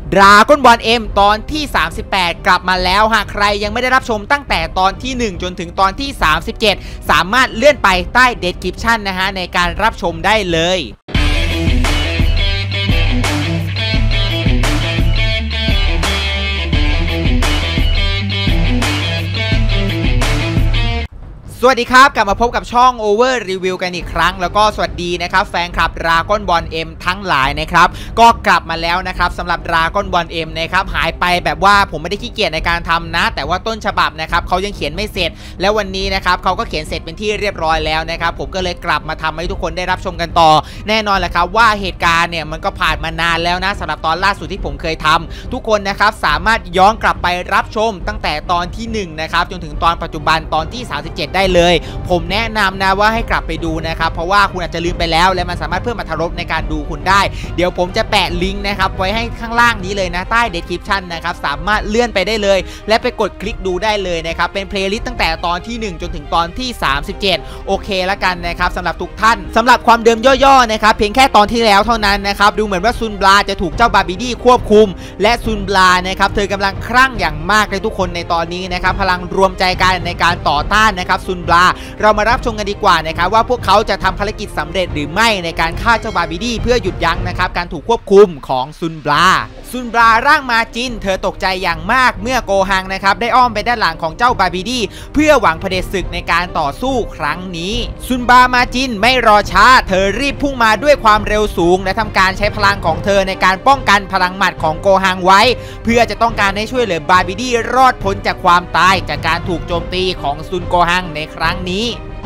Dragon Ball M ตอนที่38กลับมาแล้วหากใครยังไม่ได้รับชมตั้งแต่ตอนที่1จนถึงตอนที่37สามารถเลื่อนไปใต้ Description นะฮะในการรับชมได้เลยสวัสดีครับกลับมาพบกับช่อง Over Review กันอีกครั้งแล้วก็สวัสดีนะครับแฟนคลับ Dragon Ball M ทั้งหลายนะครับก็กลับมาแล้วนะครับสำหรับ Dragon Ball M นะครับหายไปแบบว่าผมไม่ได้ขี้เกียจในการทำนะแต่ว่าต้นฉบับนะครับเขายังเขียนไม่เสร็จแล้ววันนี้นะครับเขาก็เขียนเสร็จเป็นที่เรียบร้อยแล้วนะครับผมก็เลยกลับมาทำให้ทุกคนได้รับชมกันต่อแน่นอนแหละครับว่าเหตุการณ์เนี่ยมันก็ผ่านมานานแล้วนะสำหรับตอนล่าสุดที่ผมเคยทำทุกคนนะครับสามารถย้อนกลับไปรับชมตั้งแต่ตอนที่1นะครับจนถึงตอนปัจจุบันตอนที่37ได้เลยผมแนะนำนะว่าให้กลับไปดูนะครับเพราะว่าคุณอาจจะลืมไปแล้วและมันสามารถเพิ่มอรรถรสในการดูคุณได้เดี๋ยวผมจะแปะลิงก์นะครับไว้ให้ข้างล่างนี้เลยนะใต้ description นะครับสามารถเลื่อนไปได้เลยและไปกดคลิกดูได้เลยนะครับเป็นเพลย์ลิสต์ตั้งแต่ตอนที่1จนถึงตอนที่37โอเคละกันนะครับสำหรับทุกท่านสำหรับความเดิมย่อๆนะครับเพียงแค่ตอนที่แล้วเท่านั้นนะครับดูเหมือนว่าซุนบลาจะถูกเจ้าบาบิดี้ควบคุมและซุนบลานะครับเธอกำลังคลั่งอย่างมากเลยทุกคนในตอนนี้นะครับพลังรวมใจกันในการต่อต้านนะครับซุนบลาเรามารับชมกันดีกว่านะครับว่าพวกเขาจะทำภารกิจสำเร็จหรือไม่ในการฆ่าเจ้าบาบิดี้เพื่อหยุดยั้งนะครับการถูกควบคุมของซุนบลาร่างมาจินเธอตกใจอย่างมากเมื่อโกฮังนะครับได้อ้อมไปด้านหลังของเจ้าบาบิดี้เพื่อหวังเผด็จศึกในการต่อสู้ครั้งนี้ซุนบามาจินไม่รอช้าเธอรีบพุ่งมาด้วยความเร็วสูงและทำการใช้พลังของเธอในการป้องกันพลังหมัดของโกฮังไว้เพื่อจะต้องการให้ช่วยเหลือบาบิดี้รอดพ้นจากความตายจากการถูกโจมตีของซุนโกฮังในครั้งนี้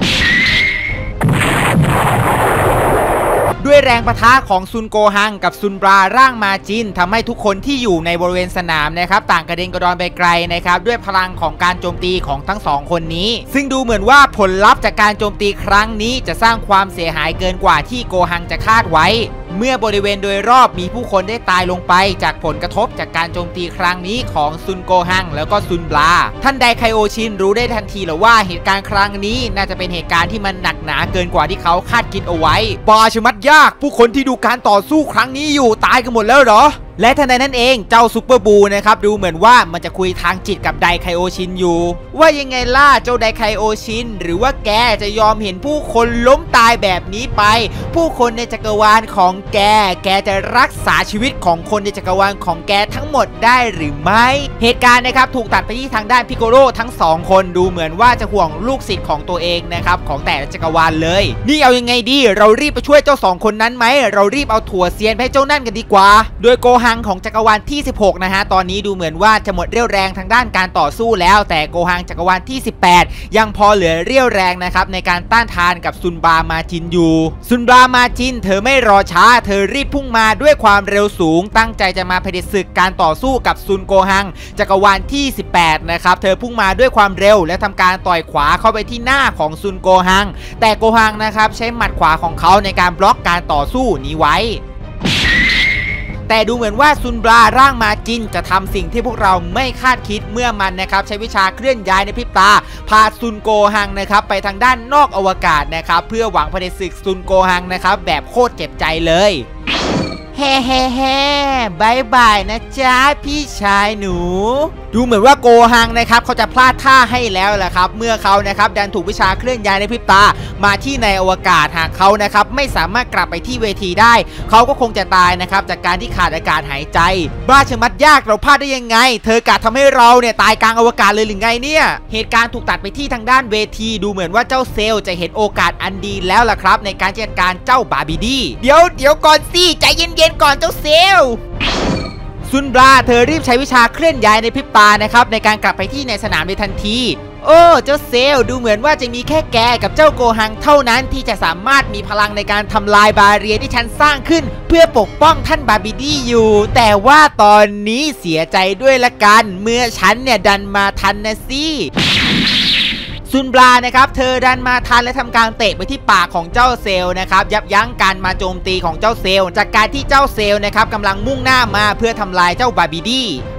ด้วยแรงปะทะของซุนโกฮังกับซุนบราร่างมาจินทำให้ทุกคนที่อยู่ในบริเวณสนามนะครับต่างกระเด็นกระดอนไปไกลนะครับด้วยพลังของการโจมตีของทั้งสองคนนี้ซึ่งดูเหมือนว่าผลลัพธ์จากการโจมตีครั้งนี้จะสร้างความเสียหายเกินกว่าที่โกฮังจะคาดไว้เมื่อบริเวณโดยรอบมีผู้คนได้ตายลงไปจากผลกระทบจากการโจมตีครั้งนี้ของซุนโกฮังแล้วก็ซุนบลาท่านไดไคโอชินรู้ได้ทันทีเลยว่าเหตุการณ์ครั้งนี้น่าจะเป็นเหตุการณ์ที่มันหนักหนาเกินกว่าที่เขาคาดคิดเอาไว้บาชมัดยากผู้คนที่ดูการต่อสู้ครั้งนี้อยู่ตายกันหมดแล้วเหรอและทันใดนั้นเองเจ้าซุปเปอร์บูนะครับดูเหมือนว่ามันจะคุยทางจิตกับไดไคโอชินอยู่ว่ายังไงล่ะเจ้าไดไคโอชินหรือว่าแกจะยอมเห็นผู้คนล้มตายแบบนี้ไปผู้คนในจักรวาลของแกจะรักษาชีวิตของคนในจักรวาลของแกทั้งหมดได้หรือไม่เหตุการณ์นะครับถูกตัดไปที่ทางด้านพิโกโรทั้ง2คนดูเหมือนว่าจะห่วงลูกศิษย์ของตัวเองนะครับของแต่ละจักรวาลเลยนี่เอายังไงดีเรารีบไปช่วยเจ้า2คนนั้นไหมเรารีบเอาถั่วเซียนให้เจ้านั่นกันดีกว่าโดยโกฮังของจักรวาลที่16นะฮะตอนนี้ดูเหมือนว่าจะหมดเรี่ยวแรงทางด้านการต่อสู้แล้วแต่โกฮังจักรวาลที่18ยังพอเหลือเรี่ยวแรงนะครับในการต้านทานกับซุนบามาจินอยู่ซุนบามาจินเธอไม่รอช้าเธอรีบพุ่งมาด้วยความเร็วสูงตั้งใจจะมาเผด็จศึกการต่อสู้กับซุนโกฮังจักรวาลที่18นะครับเธอพุ่งมาด้วยความเร็วและทำการต่อยขวาเข้าไปที่หน้าของซุนโกฮังแต่โกฮังนะครับใช้หมัดขวาของเขาในการบล็อกการต่อสู้นี้ไว้แต่ดูเหมือนว่าซุนบลาร่างมาจินจะทำสิ่งที่พวกเราไม่คาดคิดเมื่อมันนะครับใช้วิชาเคลื่อนย้ายในพริบตาพาซุนโกฮังนะครับไปทางด้านนอกอวกาศนะครับเพื่อหวังเผด็จศึกซุนโกฮังนะครับแบบโคตรเจ็บใจเลยเฮ้บายบายนะจ๊ะพี่ชายหนูดูเหมือนว่าโกฮังนะครับเขาจะพลาดท่าให้แล้วแหละครับเมื่อเขานะครับดันถูกวิชาเคลื่อนย้ายในพริบตามาที่ในอวกาศหากเขานะครับไม่สามารถกลับไปที่เวทีได้เขาก็คงจะตายนะครับจากการที่ขาดอากาศหายใจบ้าชะมัดยากเราพลาดได้ยังไงเธอกะทำให้เราเนี่ยตายกลางอวกาศเลยหรือไงเนี่ยเหตุการณ์ถูกตัดไปที่ทางด้านเวทีดูเหมือนว่าเจ้าเซลจะเห็นโอกาสอันดีแล้วล่ะครับในการจัดการเจ้าบาบิดี้เดี๋ยวก่อนสิใจเย็นๆก่อนเจ้าเซลซุนบลาเธอรีบใช้วิชาเคลื่อนย้ายในพริบตานะครับในการกลับไปที่ในสนามในทันทีโอ้เจ้าเซลดูเหมือนว่าจะมีแค่แกกับเจ้าโกฮังเท่านั้นที่จะสามารถมีพลังในการทำลายบาเรียที่ฉันสร้างขึ้นเพื่อปกป้องท่านบาบิดี้อยู่แต่ว่าตอนนี้เสียใจด้วยละกันเมื่อฉันเนี่ยดันมาทันนะสิซุนบลานะครับเธอดันมาทันและทำการเตะไปที่ปากของเจ้าเซลนะครับยับยั้งการมาโจมตีของเจ้าเซลจากการที่เจ้าเซลนะครับกำลังมุ่งหน้ามาเพื่อทำลายเจ้าบาบิดี้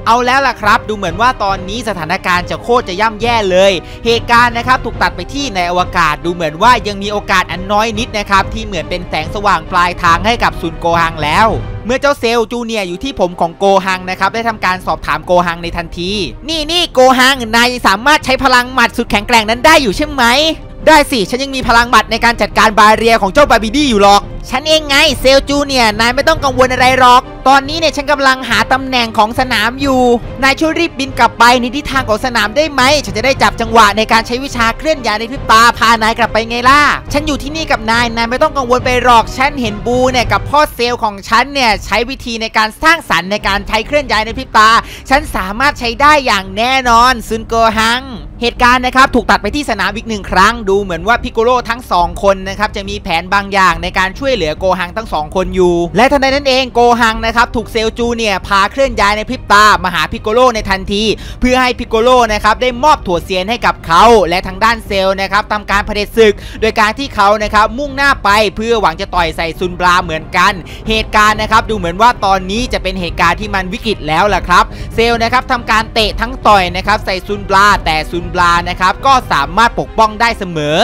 เอาแล้วล่ะครับดูเหมือนว่าตอนนี้สถานการณ์จะโคตรจะย่ำแย่เลยเหตุการณ์นะครับถูกตัดไปที่ในอวกาศดูเหมือนว่ายังมีโอกาสอันน้อยนิดนะครับที่เหมือนเป็นแสงสว่างปลายทางให้กับซุนโกฮังแล้วเมื่อเจ้าเซลจูเนียร์อยู่ที่ผมของโกฮังนะครับได้ทำการสอบถามโกฮังในทันทีนี่โกฮังนายสามารถใช้พลังหมัดสุดแข็งแกร่งนั้นได้อยู่ใช่ไหมได้สิฉันยังมีพลังหมัดในการจัดการบาเรียของเจ้าบาบิดี้อยู่หรอกฉันเองไงเซลจูเนียร์นายไม่ต้องกังวลอะไรหรอกตอนนี้เนี่ยฉันกำลังหาตำแหน่งของสนามอยู่นายช่วยรีบบินกลับไปในทิศทางของสนามได้ไหมฉันจะได้จับจังหวะในการใช้วิชาเคลื่อนย้ายในพริบตาพานายกลับไปไงล่ะฉันอยู่ที่นี่กับนายไม่ต้องกังวลไปหรอกฉันเห็นบูเนี่ยกับพ่อเซลของฉันเนี่ยใช้วิธีในการสร้างสรรค์ในการใช้เคลื่อนย้ายในพริบตาฉันสามารถใช้ได้อย่างแน่นอนซุนโกฮังเหตุการณ์นะครับถูกตัดไปที่สนามอีก1ครั้งดูเหมือนว่าพิโกโลทั้ง2คนนะครับจะมีแผนบางอย่างในการช่วยเหลือโกฮังทั้ง2คนอยู่และทันใดนั้นเองโกฮังนะครับถูกเซลจูเนี่ยพาเคลื่อนย้ายในพริบตามาหาพิโกโลในทันทีเพื่อให้พิโกโลนะครับได้มอบถั่วเซียนให้กับเขาและทางด้านเซลนะครับทำการเผด็จศึกโดยการที่เขานะครับมุ่งหน้าไปเพื่อหวังจะต่อยใส่ซุนบราเหมือนกันเหตุการณ์นะครับดูเหมือนว่าตอนนี้จะเป็นเหตุการณ์ที่มันวิกฤตแล้วล่ะครับเซลนะครับทำการเตะทั้งต่อยนะครับใส่ซุนบราแต่ซุนบรานะครับก็สามารถปกป้องได้เสมอ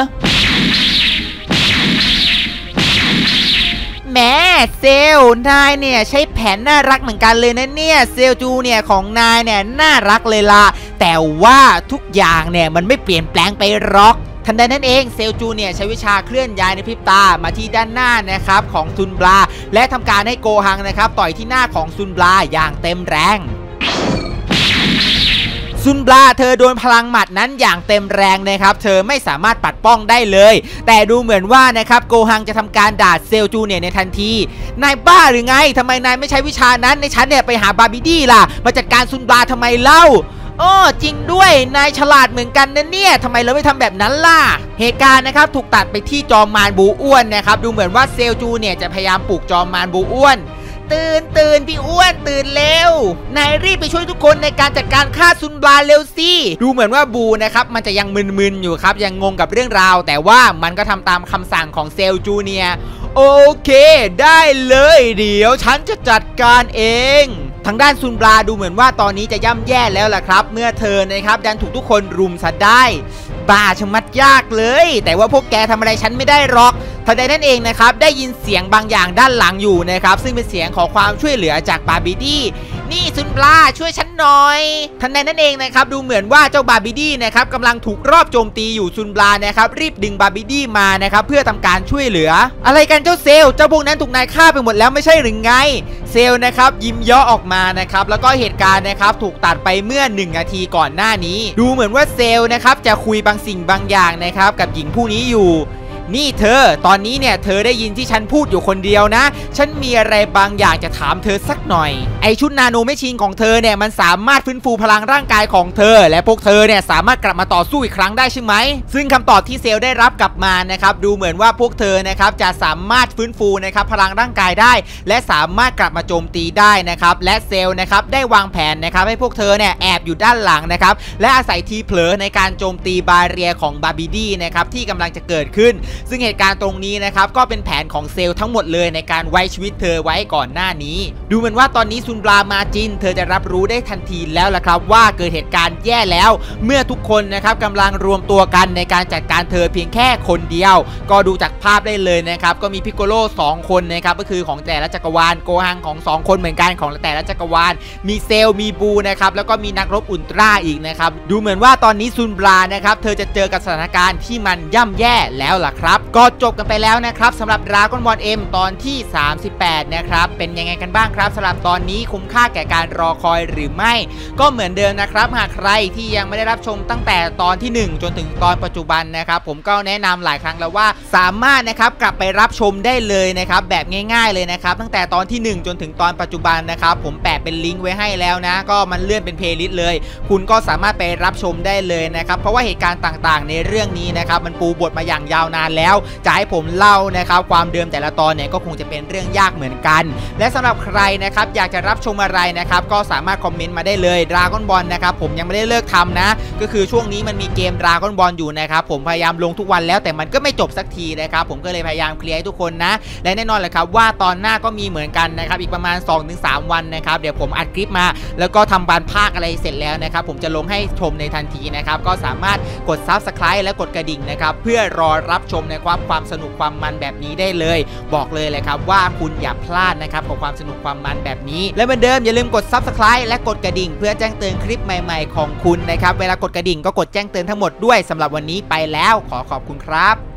แม่เซลนายเนี่ยใช้แผนน่ารักเหมือนกันเลยนะเนี่ยเซลจูเนี่ยของนายเนี่ยน่ารักเลยล่ะแต่ว่าทุกอย่างเนี่ยมันไม่เปลี่ยนแปลงไปหรอกทันใดนั้นเองเซลจูเนี่ยใช้วิชาเคลื่อนย้ายในพริบตามาที่ด้านหน้านะครับของซุนบราและทำการให้โกฮังนะครับต่อยที่หน้าของซุนบราอย่างเต็มแรงซุนบราเธอโดนพลังหมัดนั้นอย่างเต็มแรงนะครับเธอไม่สามารถปัดป้องได้เลยแต่ดูเหมือนว่านะครับโกฮังจะทำการด่าเซลจูเนี่ยในทันทีนายบ้าหรือไงทำไมนายไม่ใช้วิชานั้นในฉันเนี่ยไปหาบาบิดี้ล่ะมาจัดการซุนบราทำไมเล่าจริงด้วยนายฉลาดเหมือนกันนะเนี่ยทำไมเราไม่ทำแบบนั้นล่ะเหตุการณ์นะครับถูกตัดไปที่จอมมารบูอ้วนนะครับดูเหมือนว่าเซลจูเนี่ยจะพยายามปลุกจอมมารบูอ้วนตื่นพี่อ้วนตื่นเร็วนายรีบไปช่วยทุกคนในการจัดการฆ่าซุนบราเร็วสิดูเหมือนว่าบูนะครับมันจะยังมึนๆอยู่ครับยังงงกับเรื่องราวแต่ว่ามันก็ทำตามคำสั่งของเซลจูเนียโอเคได้เลยเดี๋ยวฉันจะจัดการเองทางด้านซุนบราดูเหมือนว่าตอนนี้จะย่ำแย่แล้วล่ะครับเมื่อเธอนะครับดันถูกทุกคนรุมซะได้บ้าชะมัดยากเลยแต่ว่าพวกแกทำอะไรฉันไม่ได้หรอกทันใดนั้นเองนะครับได้ยินเสียงบางอย่างด้านหลังอยู่นะครับซึ่งเป็นเสียงขอความช่วยเหลือจากบาบิดี้นี่ซุนบราช่วยฉันหน่อยทันใดนั้นเองนะครับดูเหมือนว่าเจ้าบาบิดี้นะครับกำลังถูกรอบโจมตีอยู่ซุนบรานะครับรีบดึงบาบิดี้มานะครับเพื่อทำการช่วยเหลืออะไรกันเจ้าเซลเจ้าพวกนั้นถูกนายฆ่าไปหมดแล้วไม่ใช่หรือไงเซลนะครับยิ้มเยาะออกมานะครับแล้วก็เหตุการณ์นะครับถูกตัดไปเมื่อ1นาทีก่อนหน้านี้ดูเหมือนว่าเซลนะครับจะคุยบางสิ่งบางอย่างนะครับกับหญิงผู้นี้อยู่นี่เธอตอนนี้เนี่ยเธอได้ยินที่ฉันพูดอยู่คนเดียวนะฉันมีอะไรบางอย่างจะถามเธอสักหน่อยไอชุดนาโนแมชชีนของเธอเนี่ยมันสามารถฟื้นฟูพลังร่างกายของเธอและพวกเธอเนี่ยสามารถกลับมาต่อสู้อีกครั้งได้ใช่ไหมซึ่งคำตอบที่เซลได้รับกลับมานะครับดูเหมือนว่าพวกเธอนะครับจะสามารถฟื้นฟูนะครับพลังร่างกายได้และสามารถกลับมาโจมตีได้นะครับและเซลนะครับได้วางแผนนะครับให้พวกเธอเนี่ยแอบอยู่ด้านหลังนะครับและอาศัยทีเผลอในการโจมตีบาเรียของบาบิดี้นะครับที่กำลังจะเกิดขึ้นซึ่งเหตุการณ์ตรงนี้นะครับก็เป็นแผนของเซลทั้งหมดเลยในการไว้ชีวิตเธอไว้ก่อนหน้านี้ดูเหมือนว่าตอนนี้ซุนบรามาจินเธอจะรับรู้ได้ทันทีแล้วล่ะครับว่าเกิดเหตุการณ์แย่แล้วเมื่อทุกคนนะครับกำลังรวมตัวกันในการจัดการเธอเพียงแค่คนเดียวก็ดูจากภาพได้เลยนะครับก็มีพิกโกโล2คนนะครับก็คือของแต่ละจักรวาลโกฮังของ2คนเหมือนกันของแต่ละจักรวาลมีเซลมีบูนะครับแล้วก็มีนักรบอุลตร้าอีกนะครับดูเหมือนว่าตอนนี้ซุนบรานะครับเธอจะเจอกับสถานการณ์ที่มันย่ำแย่แล้วล่ะครับก็จบกันไปแล้วนะครับสำหรับดราก้อนบอล M ตอนที่38นะครับเป็นยังไงกันบ้างครับสำหรับตอนนี้คุ้มค่าแก่การรอคอยหรือไม่ก็เหมือนเดิมนะครับหากใครที่ยังไม่ได้รับชมตั้งแต่ตอนที่1จนถึงตอนปัจจุบันนะครับผมก็แนะนำหลายครั้งแล้วว่าสามารถนะครับกลับไปรับชมได้เลยนะครับแบบง่ายๆเลยนะครับตั้งแต่ตอนที่1จนถึงตอนปัจจุบันนะครับผมแปะเป็นลิงก์ไว้ให้แล้วนะก็มันเลื่อนเป็นเพลย์ลิสต์เลยคุณก็สามารถไปรับชมได้เลยนะครับเพราะว่าเหตุการณ์ต่างๆในเรื่องนี้นะครับมันปูบทมาอย่างยาวนานแล้วจะให้ผมเล่านะครับความเดิมแต่ละตอนเนี่ยก็คงจะเป็นเรื่องยากเหมือนกันและสำหรับใครนะครับอยากจะรับชมอะไรนะครับก็สามารถคอมเมนต์มาได้เลย Dragon Ball นะครับผมยังไม่ได้เลิกทำนะก็คือช่วงนี้มันมีเกม Dragon Ball อยู่นะครับผมพยายามลงทุกวันแล้วแต่มันก็ไม่จบสักทีนะครับผมก็เลยพยายามเคลียร์ให้ทุกคนนะและแน่นอนแหละครับว่าตอนหน้าก็มีเหมือนกันนะครับอีกประมาณ 2-3 วันนะครับเดี๋ยวผมอัดคลิปมาแล้วก็ทำการพากอะไรเสร็จแล้วนะครับผมจะลงให้ชมในทันทีนะครับก็สามารถกด Subscribe และกดกระดิ่งนะครับเพื่อรอรับชมในความสนุกความมันแบบนี้ได้เลยบอกเลยเลยครับว่าคุณอย่าพลาดนะครับกับความสนุกความมันแบบนี้และเหมือนเดิมอย่าลืมกด Subscribe และกดกระดิ่งเพื่อแจ้งเตือนคลิปใหม่ๆของคุณนะครับเวลากดกระดิ่งก็กดแจ้งเตือนทั้งหมดด้วยสำหรับวันนี้ไปแล้วขอขอบคุณครับ